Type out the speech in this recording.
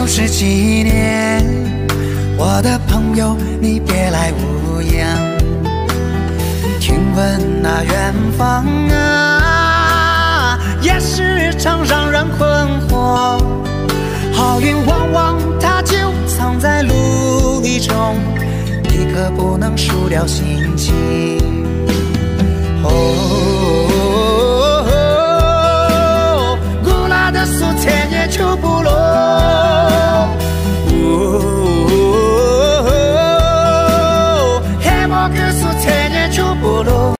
60几年，我的朋友，你别来无恙。听闻那远方啊，也时常让人困惑。好运往往它就藏在路里中，你可不能输掉心情。哦，古老的苏天也就不落。